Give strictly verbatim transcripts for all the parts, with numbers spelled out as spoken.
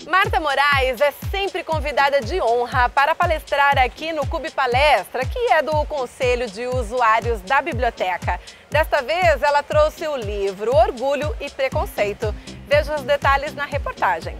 Marta Moraes é sempre convidada de honra para palestrar aqui no Cube Palestra, que é do Conselho de Usuários da Biblioteca. Desta vez, ela trouxe o livro Orgulho e Preconceito. Veja os detalhes na reportagem.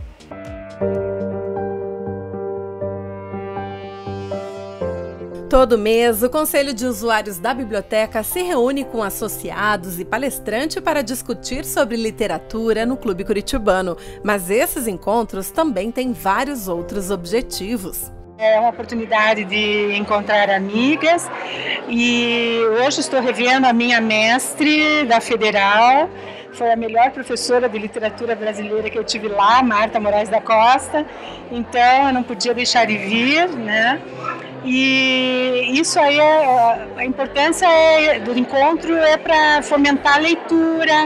Todo mês, o Conselho de Usuários da Biblioteca se reúne com associados e palestrantes para discutir sobre literatura no Clube Curitibano. Mas esses encontros também têm vários outros objetivos. É uma oportunidade de encontrar amigas e hoje estou revendo a minha mestre da Federal. Foi a melhor professora de literatura brasileira que eu tive lá, Marta Moraes da Costa. Então eu não podia deixar de vir, né? E isso aí, é, a importância é, do encontro é para fomentar a leitura,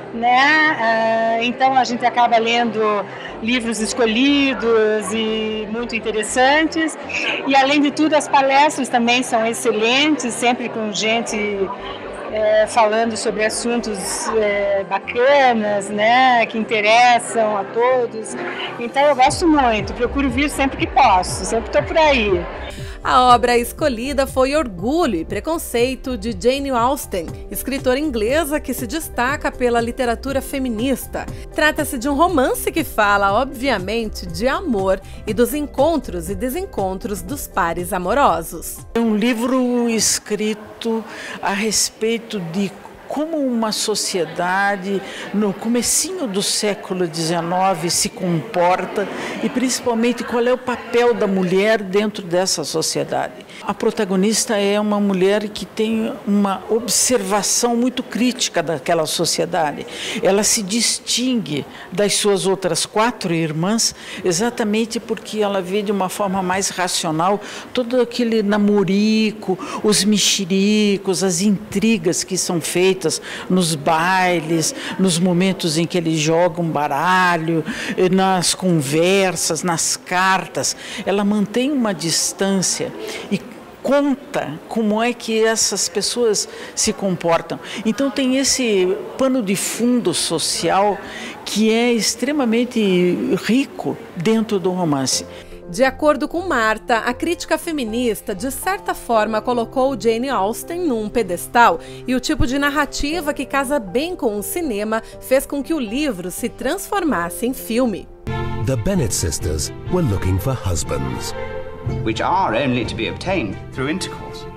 né? Então a gente acaba lendo livros escolhidos e muito interessantes. E além de tudo, as palestras também são excelentes, sempre com gente é, falando sobre assuntos é, bacanas, né? Que interessam a todos. Então eu gosto muito, procuro vir sempre que posso, sempre estou por aí. A obra escolhida foi Orgulho e Preconceito, de Jane Austen, escritora inglesa que se destaca pela literatura feminista. Trata-se de um romance que fala, obviamente, de amor e dos encontros e desencontros dos pares amorosos. É um livro escrito a respeito de como uma sociedade no comecinho do século dezenove se comporta e principalmente qual é o papel da mulher dentro dessa sociedade. A protagonista é uma mulher que tem uma observação muito crítica daquela sociedade. Ela se distingue das suas outras quatro irmãs exatamente porque ela vê de uma forma mais racional todo aquele namorico, os mexericos, as intrigas que são feitas nos bailes, nos momentos em que eles jogam baralho, nas conversas, nas cartas. Ela mantém uma distância e conta como é que essas pessoas se comportam. Então tem esse pano de fundo social que é extremamente rico dentro do romance. De acordo com Marta, a crítica feminista, de certa forma, colocou Jane Austen num pedestal e o tipo de narrativa que casa bem com o cinema fez com que o livro se transformasse em filme. The Bennet sisters were looking for husbands, which are only to be obtained through intercourse.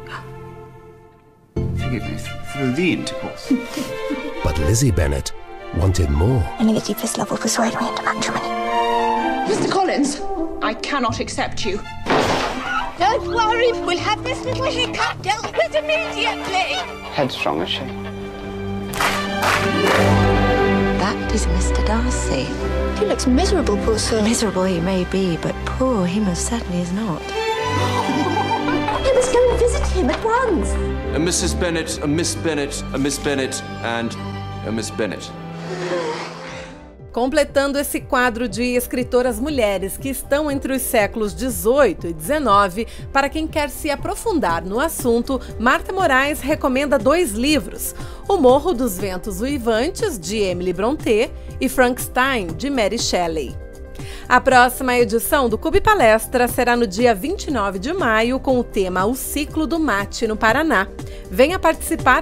Forgive me, through the intercourse. But Lizzie Bennet wanted more. Only the deepest love will persuade me into matrimony. Mister Collins, I cannot accept you. Don't worry, we'll have this little hiccup dealt with immediately. Headstrong, is she? That is Mister Darcy. He looks miserable, poor soul. Miserable he may be, but poor he most certainly is not. I must go and visit him at once. A Missus Bennet, a Miss Bennet, a Miss Bennet, and a Miss Bennet. Completando esse quadro de escritoras mulheres que estão entre os séculos dezoito e dezenove, para quem quer se aprofundar no assunto, Marta Moraes recomenda dois livros: O Morro dos Ventos Uivantes, de Emily Brontë, e Frankenstein, de Mary Shelley. A próxima edição do Cube Palestra será no dia vinte e nove de maio, com o tema O Ciclo do Mate no Paraná. Venha participar!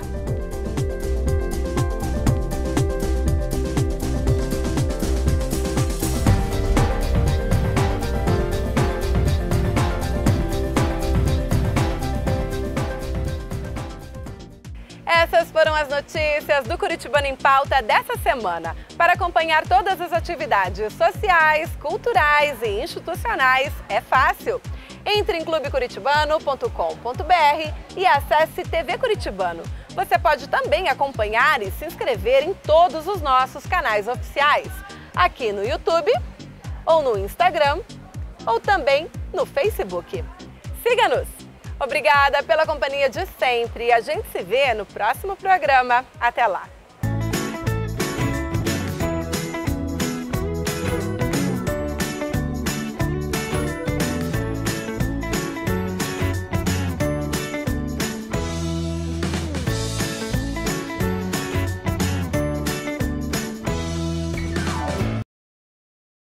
Essas foram as notícias do Curitibano em Pauta dessa semana. Para acompanhar todas as atividades sociais, culturais e institucionais, é fácil. Entre em clube curitibano ponto com ponto br e acesse T V Curitibano. Você pode também acompanhar e se inscrever em todos os nossos canais oficiais, aqui no YouTube, ou no Instagram, ou também no Facebook. Siga-nos! Obrigada pela companhia de sempre e a gente se vê no próximo programa. Até lá!